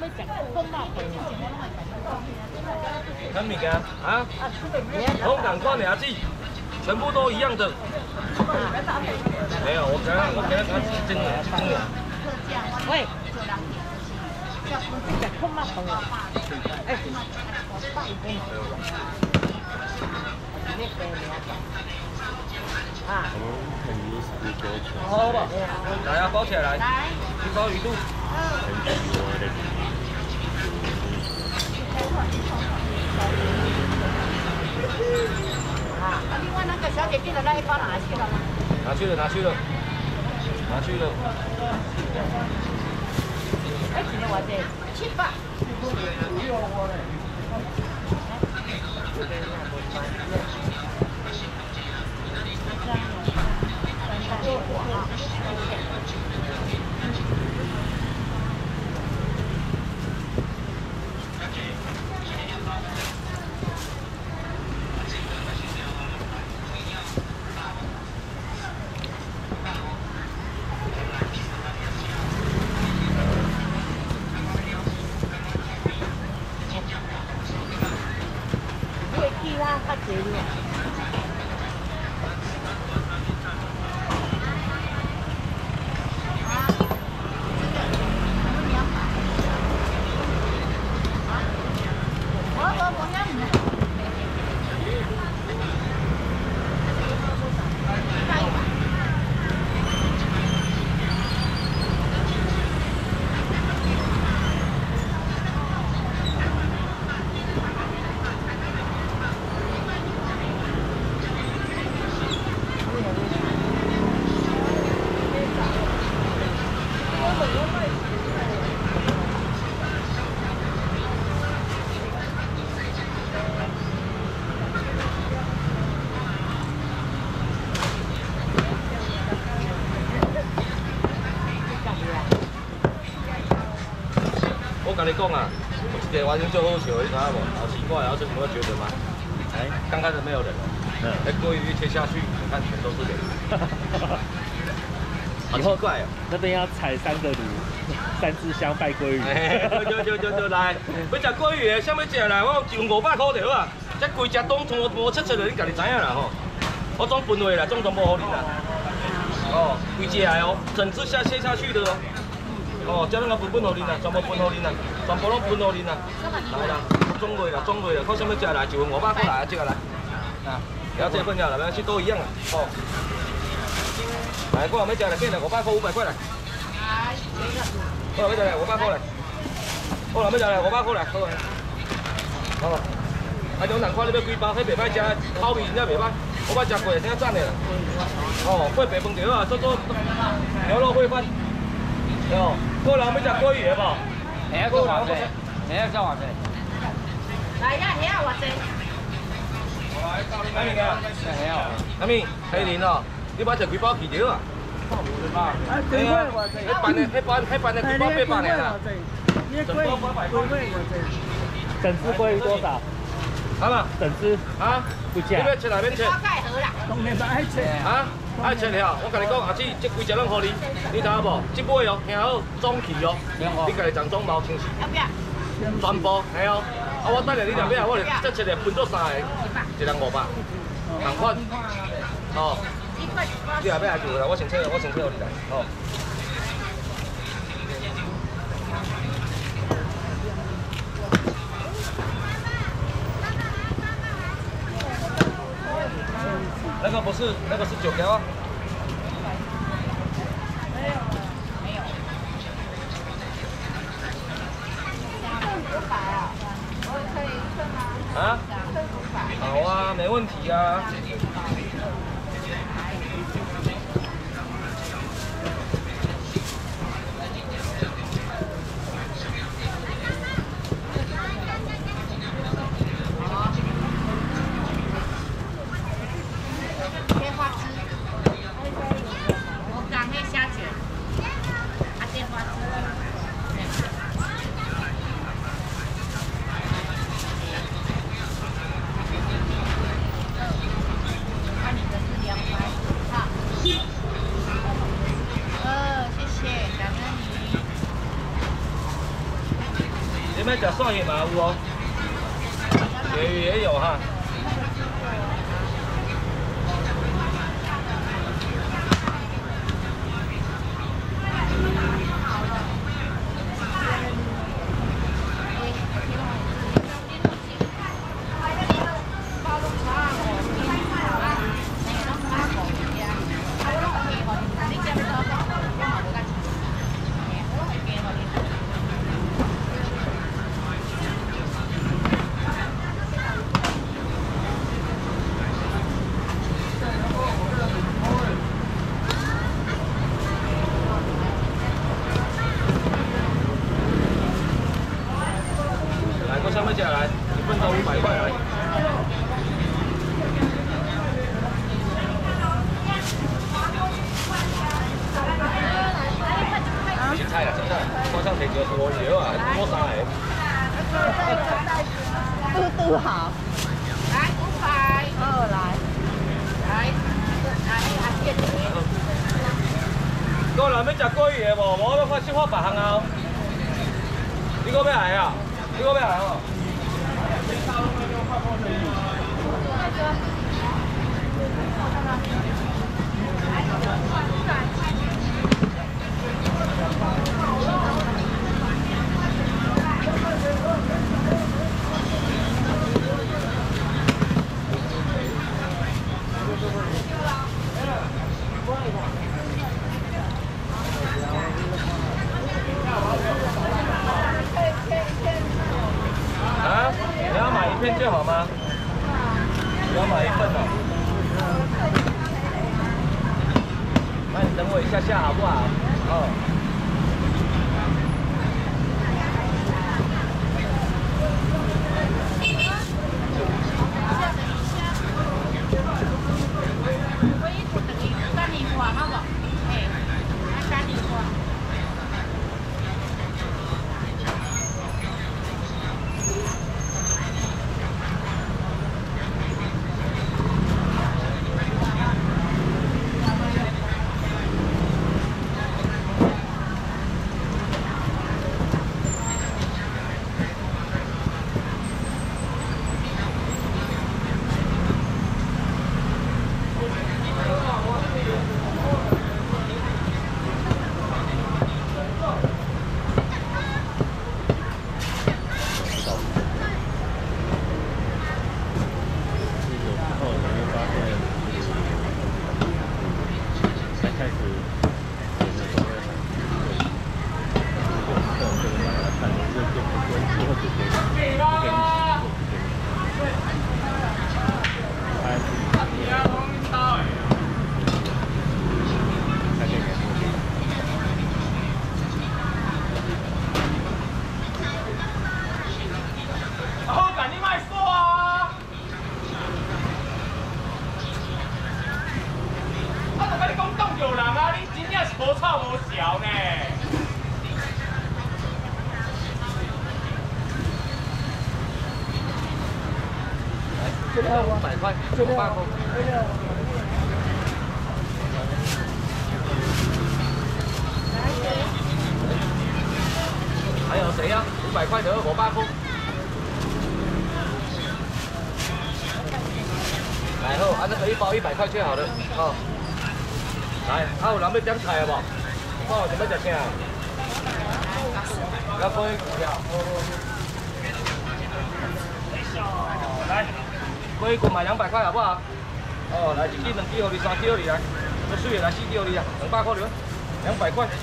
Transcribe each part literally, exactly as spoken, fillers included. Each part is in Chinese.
看物件啊，拢同款的子，全部都一样的。没有，我刚刚我刚刚他是真的真的。喂。这空嘛朋友，哎，啊，好不？来啊，包起来来，一包鱼肚。啊，另外那个小姐订的那一包拿去了吗？拿去了，拿去了，拿去了。哎，今天我这七八。我跟你讲啊，有一个完全最好笑，你知道无？好奇怪，然后什么觉得吗？哎，刚开始没有人哦，嗯，那鲑鱼一切下去，你看全都是人。好奇怪哦， 那边要采三个炉，三支香拜鲑鱼。 哎，对对对对，来，要食鲑鱼的，啥物食来？我就五百块就好啊。这规只桶从无切切的，你家己知影啦吼。我总分下来，总总无好你啦。哦，规只来哦，整只下切下去的哦。哦，这两个分分互恁啦，全部分互恁啦，全部拢分互恁啦。来啦，总落啦，总落啦，看啥物食来，就五百块来，这个来。啊，了这份了，没关系，都一样啦。哦。来，我后尾食来，变来五百块，五百块来。我后尾食来五百块来。我后尾食来五百块来，好啊。好。啊，两人看你要几包，迄袂歹食，口味真正袂歹，我捌食过，真赞的啦。哦，过白饭就好啊，做做牛肉烩饭。哦，过来要食鲑鱼的无？下个偌济？下个偌济？来呀，下个偌济？阿明啊，阿明，黑林哦，你捌食几包起条啊？啊，对啊，迄班的，迄班，迄班的几包八百呢？整包八百块。 整只鲑鱼多少？ 好嘛？ 整只啊？ 不价。 你要切哪边切？ 盖盒啦。当然爱切。 啊？爱切了，我甲你讲，下次这规只拢互你，你知影无？这尾哦，听好装起哦，你家己装装包清洗。要不要？全部，系哦。啊，我等下你两边，我这切来分做三个，一人五百，同款。哦。你后尾来就啦，我先切，我先切互你来，哦。那个不是，那个是九条啊。没有，没有。五百啊，我可以称吗？啊？好啊，没问题啊。 边吃蒜叶嘛有哦，鳕鱼也有哈。上面加来，一份都五百块来。青菜啦，青菜，我上提就多少啊？多三个。 嘟嘟好，来五百，二来，来，来阿姐姐。 个人要食鲑鱼的无？无要发小可别项啊。你个要来啊？你个要来哦？ 啊，你要买一片就好吗？你要买一份哦。那你等我一下下好不好？哦。五百块，五百块。还有谁呀？五百块的五百块。来好，按照可以包一百块就好了。哦。来，啊有人要点菜了无？哦，想要食啥？要分票。来。 可以购买两百块好不好？哦，来一支、两支，互你三支，互你来，要水的来四支，互你啊，两百块了，两百块。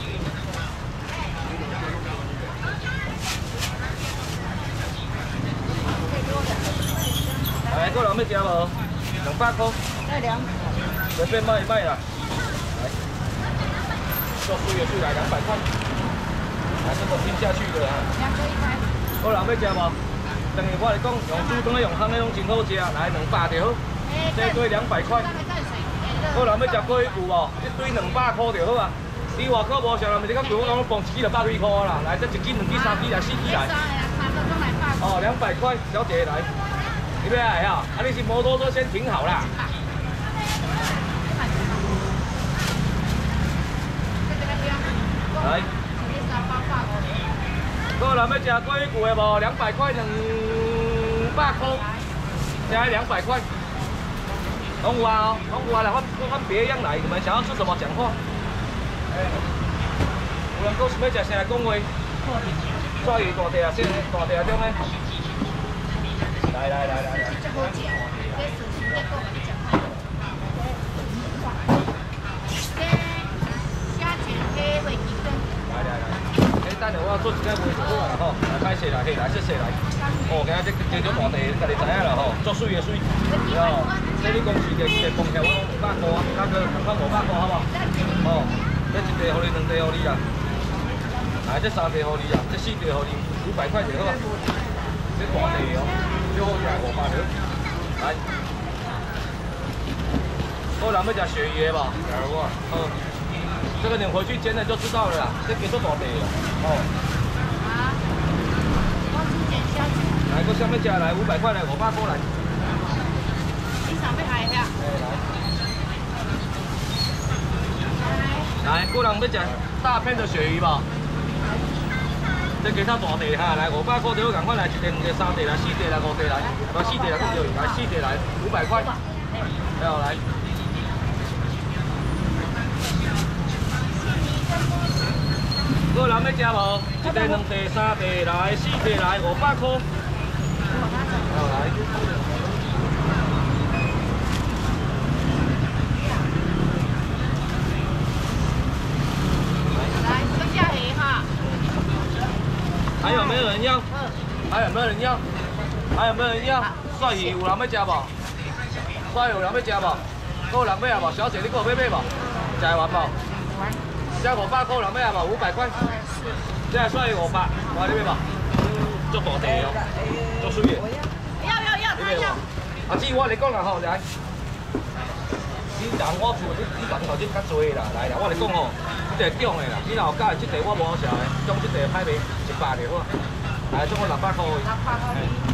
来，个人要食无？两百块。来两。随便卖一卖啦。来，做水的水来两百块。来，这个拼下去的啊。两个一百。个人要食无？ 等于我来讲，用煮汤的用烘的拢真好食，来两百就好。这粿两百块。好，人要食粿有无？一堆两百块就好啊。你外口无上，人们你讲对我讲，放一支就百几块啦。来，这一支、两支、三支来，四支来。哦，两百块，小姐来。你要来哈？啊，你是摩托车先停好啦。来。个人个人要吃鲑鱼的无？两百块两百块，加两百块。拢有啊，拢有啊，来换换别样来，你们想要吃什么讲话？哎，有人讲想要吃啥讲话？鲨鱼大地啊，先大地啊中的。来来来来来。来来来，哎，等下我做一个微就好啦吼，来歹势啦，嘿，来谢谢来。哦，今仔这这种大地，家己知影啦吼，足水的水，知道？这你讲是个个蹦起来，我讲五百块啊，那个同款五百块好不好？哦，这一地互你，两地互你啦。来，这三地互你啦，这四地互你，五百块就好啊。这大地哦，最好食五百条。来，好人要食鳕鱼的吧？来我，好。这个你回去煎了就知道了啦，这给做大地了。哦。好，我去煎小吃。来，个下面加来五百块来，五百块来。你上面还呀？来，个人要吃大片的鳕鱼吧？这给它大地哈，来五百块就赶快来，一地、两地、三地来，四地来，五地来，不四地来都可以，来四地来五百块，还有来。个人要吃无？一地、两地、三地来，四地来，五百块。好来。来，这个价鱼哈。还有没有人要？还有没有人要？还有没有人要？鲨鱼有人要吃无？鲨鱼有人要吃无？个人要无？小姐，你给我买买无？吃完无？这五百块人要无？五百块。这鲨鱼五百，我你买无？足大地哦，足水的。要要要，你买无？阿姊，我嚟讲啦吼，来。你人我厝，你你人头先较多啦，来啦，我嚟讲吼，这个种的啦，你若有介意这个我无好食的，种这个歹卖一百就好。来，种我六百块。六百块。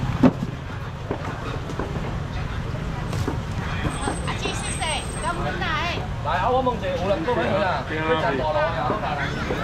阿姊，谢谢，感恩来。来，啊，我问一下，有人讲咩啦？要食大螺呀，好大来。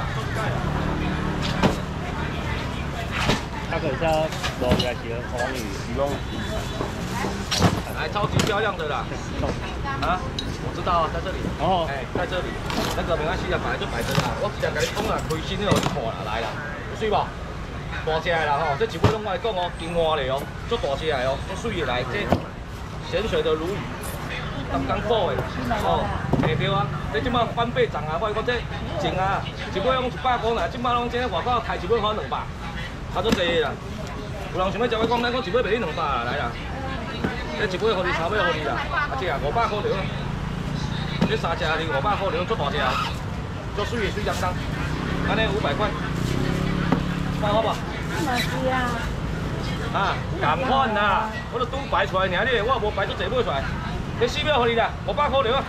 它可是要螺来洗个黄鱼，龙。 来，超级漂亮的啦。啊，我知道啊，在这里。哦。哎，在这里，那个没关系的，本来就摆着啦。我直接跟你讲啦，开心了就看啦，来啦，有水无？大只的啦吼，这一尾拢我来讲哦，金华的哦，足大只的哦，足水的来，这咸水的鲈鱼，刚刚捕的，哦，嘿对啊，这即摆翻倍涨啊，我讲这前啊，一尾拢一百块啦，即摆拢这外口抬一尾可能两百，差足济啦。有人想要食，我讲咱讲一尾卖你两百啦，来啦。这一尾互你，三尾互你啦，啊这啊五百块就好。这三只哩五百块就足大只，足水的水相当，安尼五百块，看好不？嘛是啊。啊，同款啦，我都拄排出来尔，你我无排足济买出来。这四尾互你啦，五百块就好。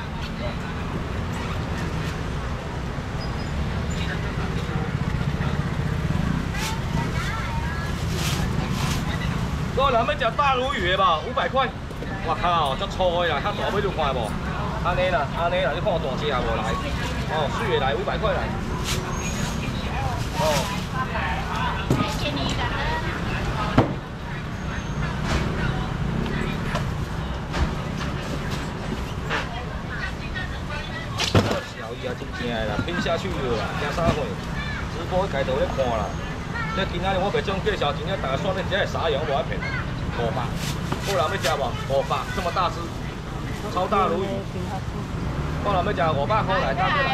个人要食大鲈鱼的吧，五百块。我靠，足粗的啦，较大尾就看无。安尼啦，安尼啦，你看我大只也无来。哦，水的来五百块来。哦。小鱼啊，真正的啦，拼下去了啦，惊啥货？直播家头咧看啦。这今仔日我袂种介绍，真正大家刷咧只个沙洋无爱骗，五百。个人要食无？五百，这么大只，超大鲈鱼。个人要食五百块来，大只来。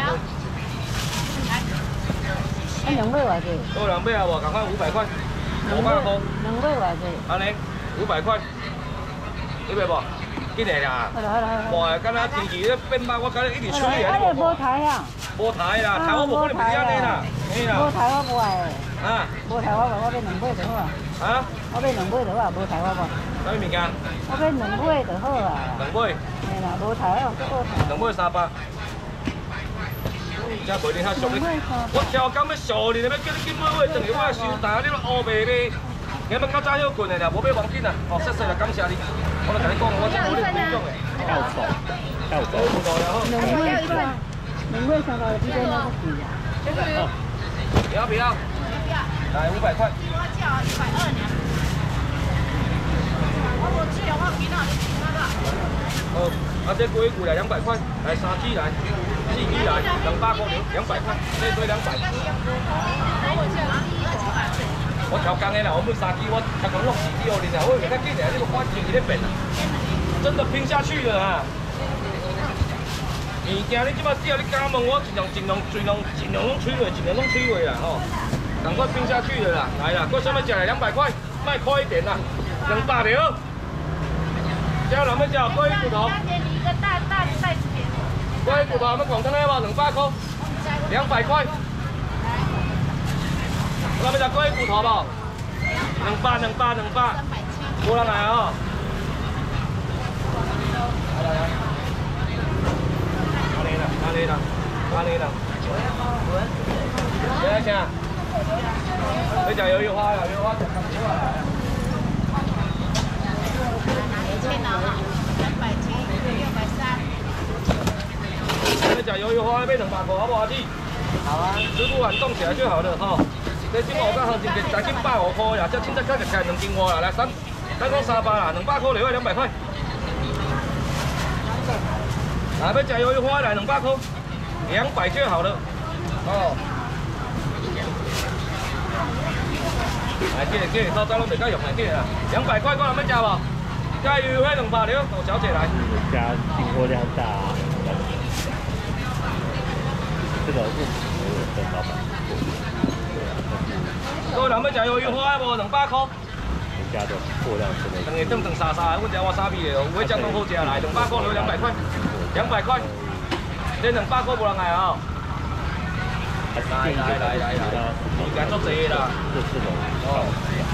啊，两尾偌济？个人要啊无？共款五百块，五百块。两尾偌济？安尼，五百块，你买无？紧来啦！好啦好啦好啦。哇，敢若天气咧变歹，我敢若一直吹啊！你无台啊？无台啦，台我无可能袂安尼啦，嘿啦。无台我无爱。啊？无台我无，我买两尾就好啊。啊？我买两尾就好啊，无台我无。啥物物件？我买两尾就好啊。两尾？嘿啦，无台哦，无台。两尾三百。真袂你遐俗哩！我超工要数你，要叫你紧买尾，等于我收单，你都乌白白。你要较早休困的啦，无买黄金啦。哦，谢谢啦，感谢你。我来跟你讲，我真无你不讲的。跳槽，跳槽。两尾一份，两尾三百，比较那个贵啊。要不要？要。 来五百块。 我叫一百二呢。我无去，我今仔日去那个。 哦，啊这龟骨来两百块，来三只来，四只来，两百块了，两百块，这堆两百。我调工的啦，我买三支，我才讲我四支哦，你俩我袂较紧的，你个花钱在变啦，真的拼下去了啊！物件你即摆只要你敢问我，尽量尽量尽量尽量拢取回，尽量拢取回啦吼，赶快拼下去了啦，来啦，搁什么食来两百块，卖快一点啦，两百条。这样人要吃龟骨头。 一个大大的袋子给我。 龟骨头，我们广东的嘛，两百块，两百块。我们吃龟骨头不？两百，两百，两百。无人来哦。来来来。哪里啦？哪里啦？哪里啦？谁来吃？你吃鱿鱼花呀？鱿鱼花吃看不出来。 千了哈，两百七，六百三。 你吃鱿鱼花要两百块，好不好，阿弟？好啊。师傅喊动起来就好了哈。这今我讲行情就才斤百五块呀，这凊彩加起来两斤外啦，来三，咱讲三百啦，两百块另外两百块。来要吃鱿鱼花来两百块，两百就好了。哦。来，这这早早拢袂够用来，这啦，两百块，我人要吃无？加鱿鱼花两百了，大小姐来。 家进货量大、啊，这个是我跟老板做的。 各位人要吃鱿鱼花无？两百块。 人家的货量真的。 两个顿顿沙沙，阮只瓦沙米的哦，有迄酱拢好食来，两百块留两百块，两百块，这两百块无人来啊！来来来来来，时间足济啦。 这是龙。 哦。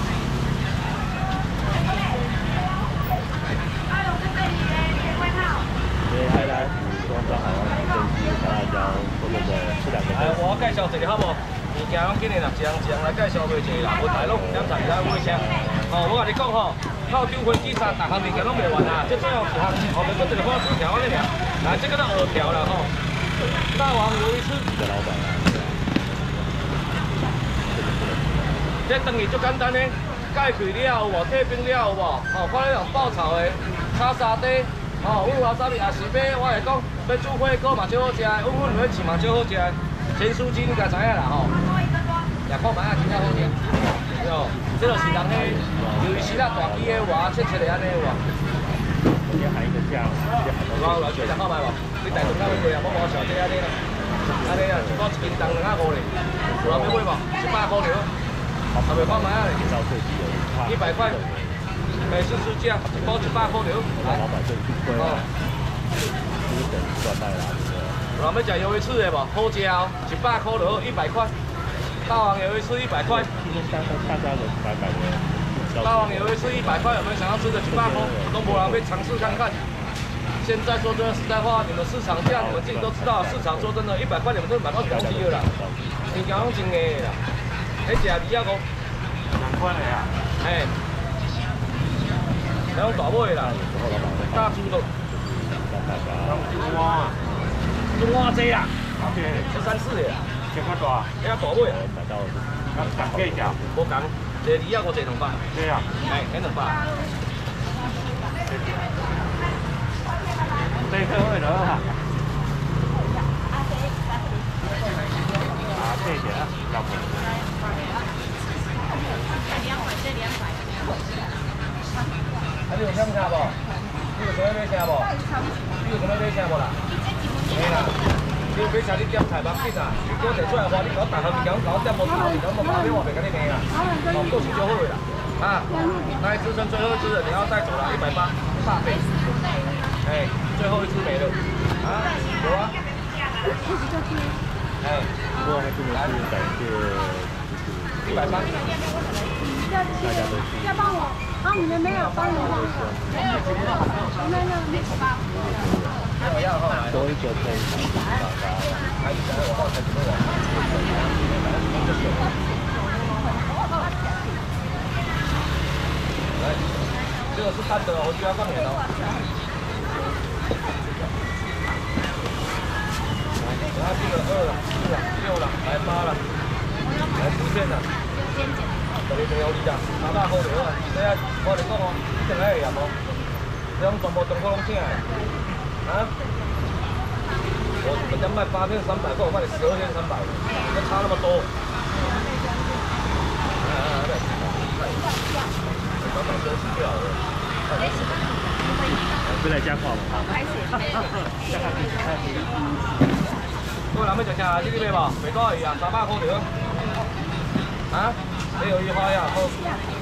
因为海南光照海湾跟基大辣椒或者是两个。 哎，我介绍一个好无？物件拢紧的啦，一样一样来介绍袂济啦，问题拢唔点查其他尾声。哦，我甲你讲吼，靠丢飞机啥，逐项物件拢袂完啊，这最后一项后面搁一个花枝条安尼尔，来这个都二条了吼。大王鱿鱼翅。 这老板啊。 这等于足简单的，解开了有无？退冰了有无？吼，看你用爆炒的，炒沙底，吼，阮话啥物也是买，我会讲要煮火锅嘛最好食，阮阮落去嘛最好食。咸酥鸡你家知影啦吼，也看卖啊真正好食，哟，这就是人迄鱿鱼丝啦大支的有无？切切的安尼有无？ 直接喊一个价，直接喊到。 我来去食看卖无？你大顿较贵啊，我无小这安尼啦，安尼啦，一包一斤重两百五咧，有人要买无？一百块了。后面看卖啊咧，一百块，美式书架一包一百块了。 老板这里去贵啊，就是等于赚卖啦。 有人要吃鱿鱼翅的无？好食哦，一百块了，一百块。大王鱿鱼翅一百块。 今天大家大家人买买的。 大王鱿鱼翅一百块，有没有想要吃的一百块？东博人可以尝试看看。现在说真的实在话，你们市场价你们自己都知道，市场说真的，一百块你们都买到东西了啦，物件拢真硬的啦。迄只二啊五，两块的啊，哎，那种大尾啦，大猪肉，中蛙，中蛙这啦，十三四的啦，这较大，这较大尾， 买到是， 讲讲计价，无讲，这二啊五这两百，对啊，哎，迄两百，这个会了哈。啊，这些啊，老婆。两百，这两百。啊，你有啥物吃无？你有啥物要吃无？你有啥物要吃无啦？没啦。你要吃你点菜包紧啊！你叫摕出来花，你搞大项物件，搞点无大项物件，无打电话袂甲你骂啦。哦，够钱就好啦。啊，那一只剩最后一只了，你要带走了，一百八，大倍。哎，最后一只没了。啊，有啊。哎， 不过还是能是感谢， 一百八。 大家都是。 要帮我，啊，你们没有帮我吗？没有，没有，没有包。 要要后来。 多一个可以打发。 还有我报才几个人。来，这个是单的，我需要放盐哦。来，然后这个二了、四了、六了，来八了。 来五千啊，十二条二啊，三百块条啊，你啊，我嚟讲哦，你定喺入无？你讲全部中国拢请的，啊？我我想卖八千三百块，我卖你十二千三百，那差那么多。哎哎哎，老板真是掉了。 不来加款嘛？ 我人要食啥？你去买无？袂多伊啊，三百块条。啊？你有意花呀？好。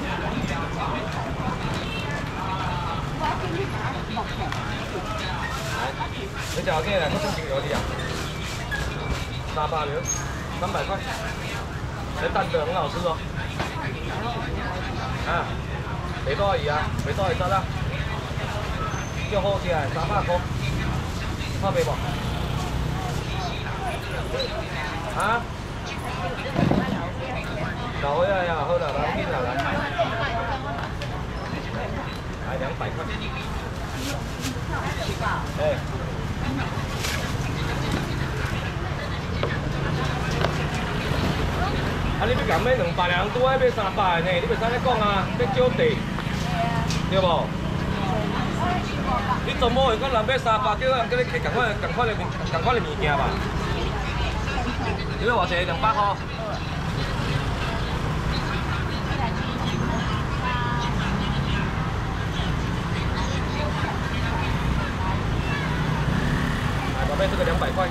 你找咩来？我先请有你啊。三百条，三百块。这蛋的很好吃哦。啊，袂多伊啊，袂多伊得啦。叫好起来，三百块。好卖无？啊？老伙仔呀，好啦，来紧啦，来。来两百块。哎。啊！你要讲买两百人，拄爱买三百呢，你袂使咧讲啊，要少地，对无？你总无会讲人买三百，叫人叫你摕共款共款的共款的物件吧？你要偌济？两百块。来，宝贝，这个两百块。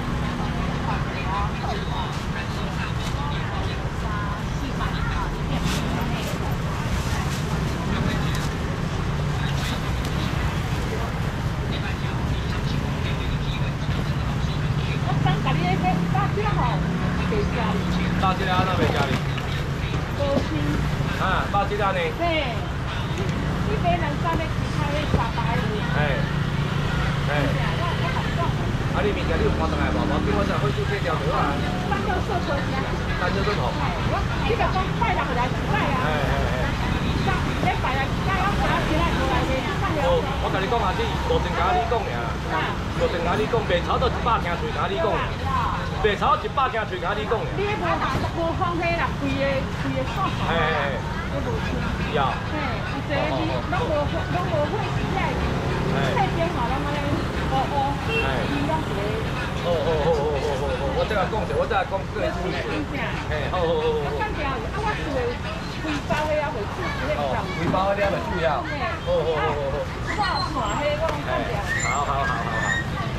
大吉拉那边家里。高兴。啊，大吉拉呢？对。你买两三个其他的三百的。哎。哎。啊，你物件你有看上来无？无叫我只火煮这条条啊。单椒色头呀。单椒色头。我你个讲拜六来拜啊。哎哎哎。礼拜来拜我拜其他过来的。哦，我甲你讲下子，无真甲你讲尔，无真甲你讲，袂炒到一百件嘴甲你讲。袂炒一百件嘴甲你讲的。你无无放迄啦，规个规个数。哎哎哎。你无出。有。嘿，有这你拢无拢无会时来。哎。菜边嘛，拢安尼乌乌。哎。伊拢一个。好好好好好好好，我再来讲者，我再来讲这个注意者。嘿，好好好好好。我看见啊，我是规包的啊，袂出迄个。哦，规包的啊，袂出呀。嘿。好好好好好。哇，看迄我拢看见。好好好好好。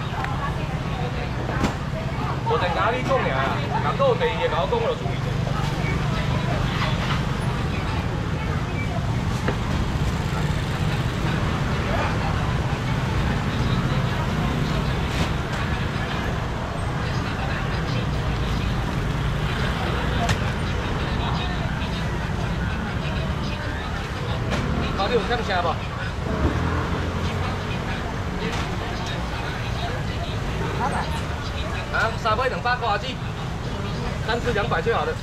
无真甲你讲尔，若搁有第二个甲我讲，我就注意者。啊，你有听声无？老板。啊，三杯两百块阿姊，单吃两百最好的。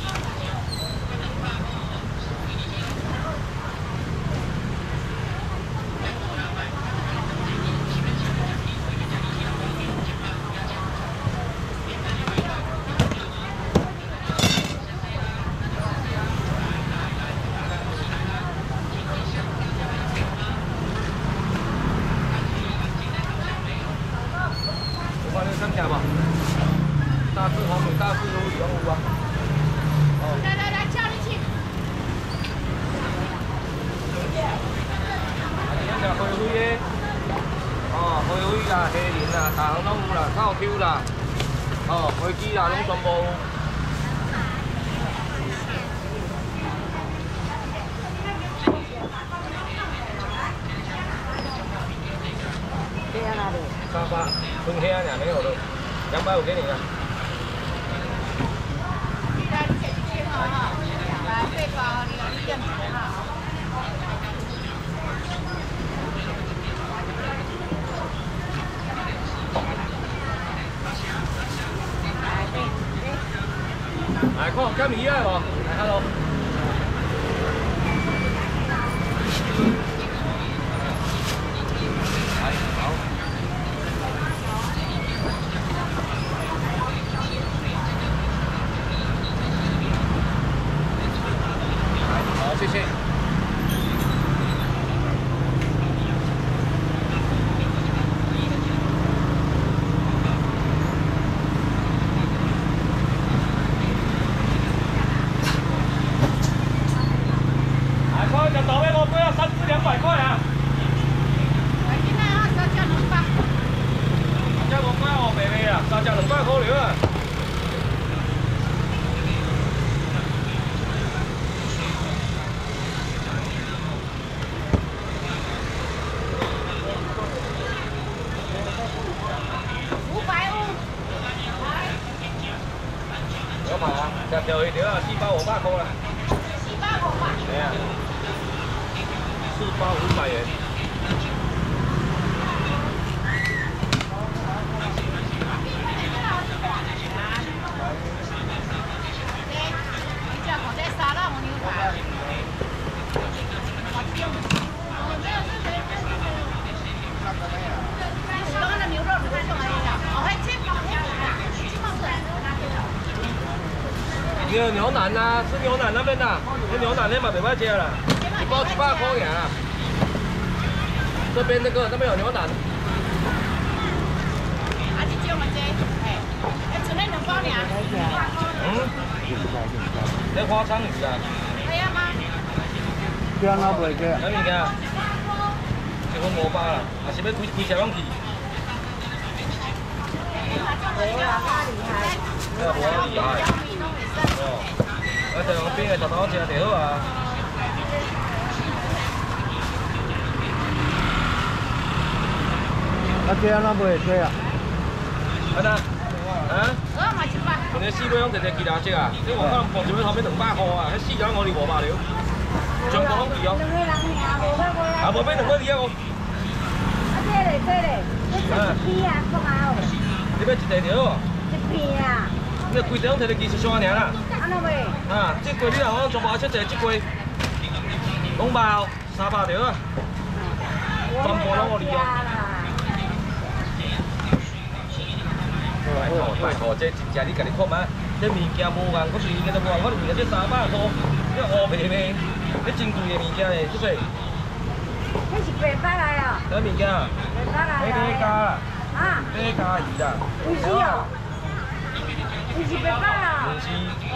有看你听声无？大四黄米、大四鲈鱼拢有啊。哦。来来来，叫你去。啊，今仔食花鱼的，哦，花鱼啦、虾仁啦，大项拢有啦，烤 Q 啦，哦，飞机啦，拢全部有。虾哪里？三百，纯虾俩没有了，两百五给你了。来，这个你你认识哈？来，看减鱼啊无？来，hello。来，好。 好，谢谢。来，快点，倒杯我不要三支两百块啊！ 来，今仔啊，三只两百。 三只两百哦，妹妹啊，三只两百块了啊！ 有排啊，食条鱼条啊，四包五百块啦。 四包五百。 系啊，四包五百元。 你只看这沙拉牛排。你是讲那牛肉是哪种来的？哦，还切包下来啊，切包出来。 你个牛腩呐，吃牛腩那边的，那牛腩那嘛袂歹吃啦，一包一百块尔。这边那个那边有牛腩。 啊，这种啊这，哎，哎，剩那两包尔。 嗯。那花鲳鱼啊。 可以啊吗？ 姜啊袂过。 啥物件？一份五百啦，啊是要规规车拢去。 没有啊，他厉害。 没有我厉害。 哦，啊，在旁边的头头吃就好啊。 啊，这样哪袂过啊？ 安那？啊？ 鹅嘛一百。 问题四尾拢直直其他只啊，你我看放一尾头尾两百块啊，迄四只五二五百了，全部拢去哦。 两个人尔，无法买啊。 啊，无买两个二啊五。 啊，这嘞这嘞，这是一片啊，看啊哦。 你要一地条哦？ 一片啊。 你规地拢摕来技术山尔啦。 安怎卖？ 啊，这柜你若讲全部出一这柜，拢包三百条啊，全部拢互你哦。拜托拜托，这真正你家己看嘛，这物件无共，我是物件都无共，我物件这三百块，这乌白白，这真贵的物件嘞，对不对？ 这是白发来哦。 啥物件？ 白发来。 马家啦。 啊。 马家鱼啦。 不是哦。 你是白发啊？ 不是。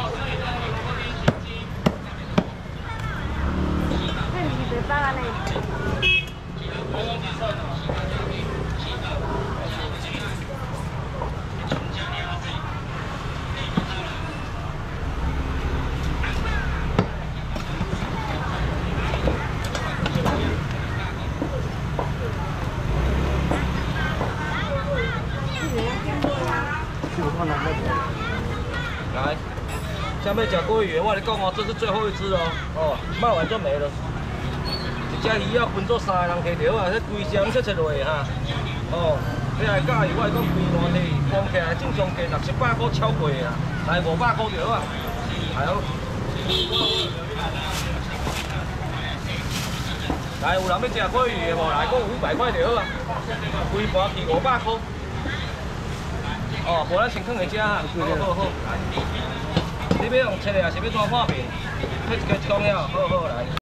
那你是白发啊？呢？ 来，下面吃鲑鱼，我跟你讲哦，这是最后一只哦，哦，卖完就没了。一只鱼要分做三个人摕着啊，这规箱切切落哈。哦，你来介意，我来讲规烂体，光起来正常价六七百块超过啊，来五百块着啊，还有。来，有人要吃鲑鱼的无？来，讲五百块着啊，规盘去五百块。 哦，无咱先放下只哈，好好好，来，你要用切的还是要怎看面？切一个一公了，好好来。